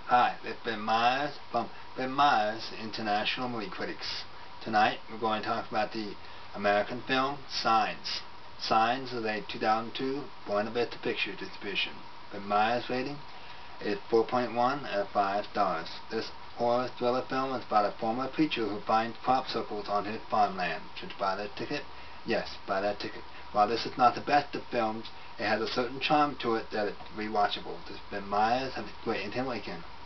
Hi, it's Ben Myers from Ben Myers International Movie Critics. Tonight we're going to talk about the American film Signs. Signs is a 2002 Buena Vista Pictures distribution. Ben Myers rating is 4.1 out of 5 stars. This horror thriller film is about a former preacher who finds crop circles on his farmland. Should you buy that ticket? Yes, buy that ticket. While this is not the best of films, it has a certain charm to it that it's rewatchable. This is Ben Myers. Have a great weekend.